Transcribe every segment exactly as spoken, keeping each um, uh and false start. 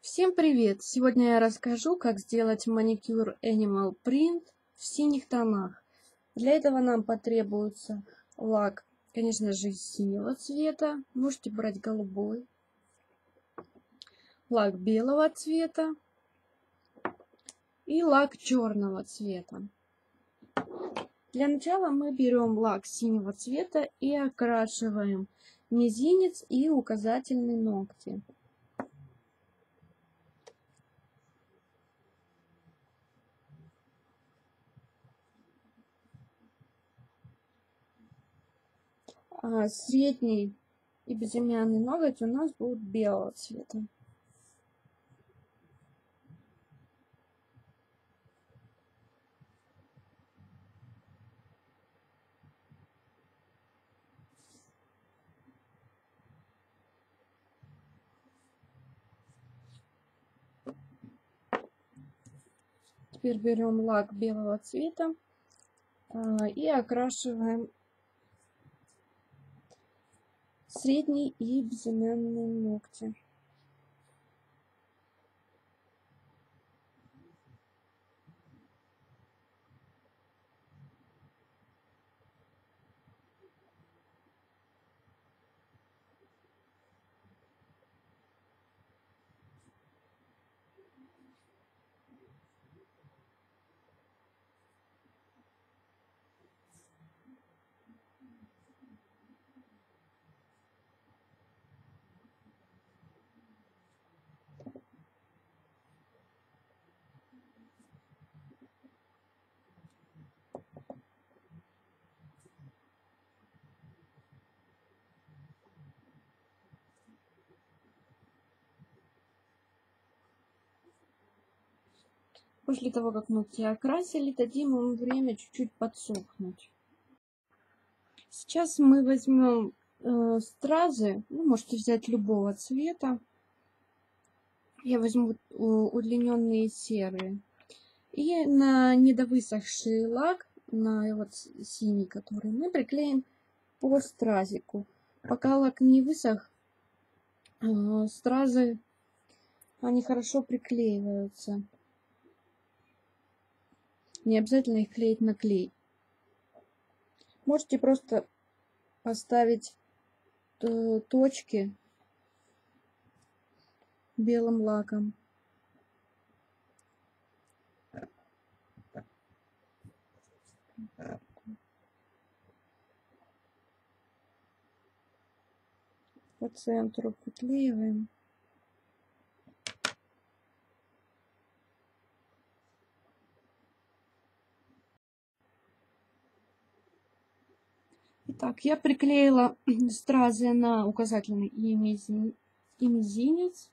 Всем привет! Сегодня я расскажу, как сделать маникюр Animal Print в синих тонах. Для этого нам потребуется лак, конечно же, синего цвета. Можете брать голубой. Лак белого цвета и лак черного цвета. Для начала мы берем лак синего цвета и окрашиваем мизинец и указательные ногти. А средний и безымянный ноготь у нас будут белого цвета. Теперь берем лак белого цвета и окрашиваем средний и безымянные ногти. После того, как ногти окрасили, дадим им время чуть-чуть подсохнуть. Сейчас мы возьмем э, стразы, ну, можете взять любого цвета. Я возьму удлиненные серые. И на недовысохший лак, на вот синий, который мы приклеим по стразику. Пока лак не высох, э, стразы, они хорошо приклеиваются. Не обязательно их клеить на клей. Можете просто поставить точки белым лаком. По центру приклеиваем. Итак, я приклеила стразы на указательный и мизинец.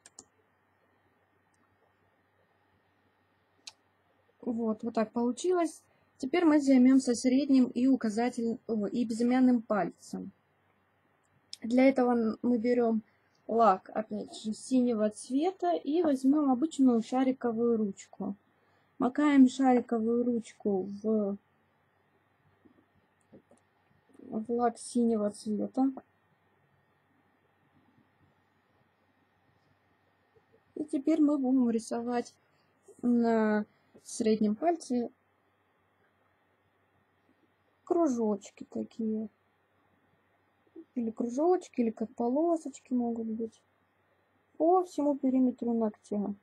Вот, вот так получилось. Теперь мы займемся средним и указательным и безымянным пальцем. Для этого мы берем лак, опять же, синего цвета и возьмем обычную шариковую ручку. Макаем шариковую ручку в, в лак синего цвета. И теперь мы будем рисовать на среднем пальце кружочки такие. Или кружочки, или как полосочки могут быть. По всему периметру ногтя.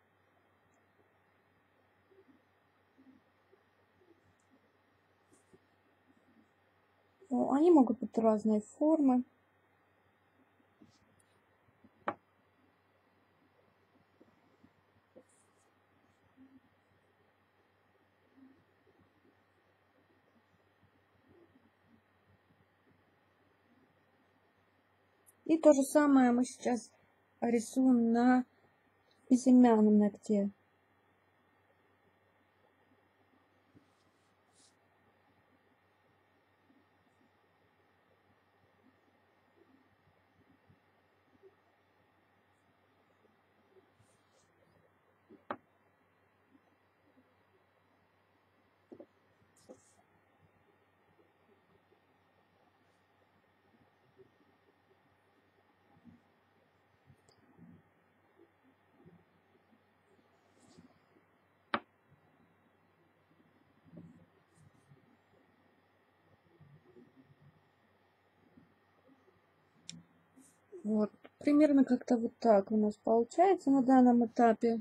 Они могут быть разной формы. И то же самое мы сейчас рисуем на безымянном ногте. Вот, примерно как-то вот так у нас получается на данном этапе.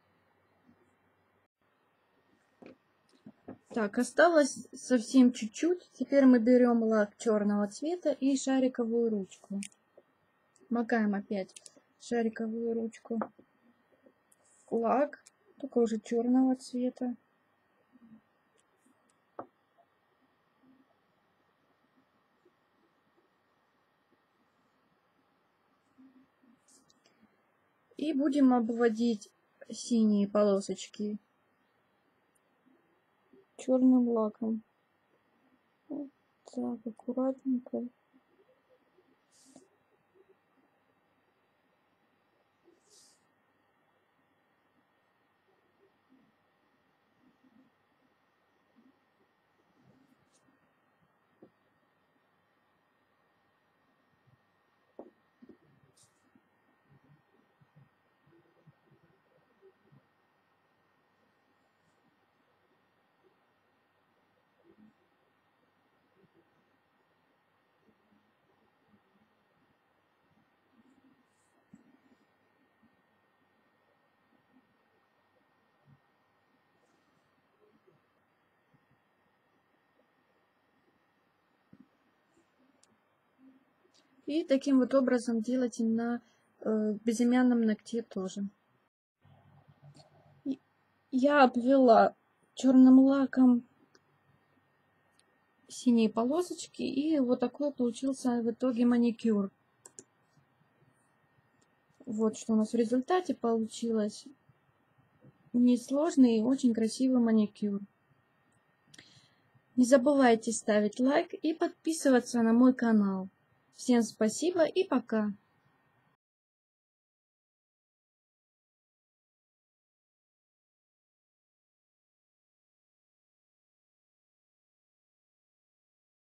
Так, осталось совсем чуть-чуть. Теперь мы берем лак черного цвета и шариковую ручку. Макаем опять шариковую ручку в лак, только уже черного цвета. И будем обводить синие полосочки черным лаком. Вот так, аккуратненько. И таким вот образом делайте на э, безымянном ногте тоже. Я обвела черным лаком синие полосочки, и вот такой получился в итоге маникюр. Вот что у нас в результате получилось. Несложный и очень красивый маникюр. Не забывайте ставить лайк и подписываться на мой канал. Всем спасибо и пока!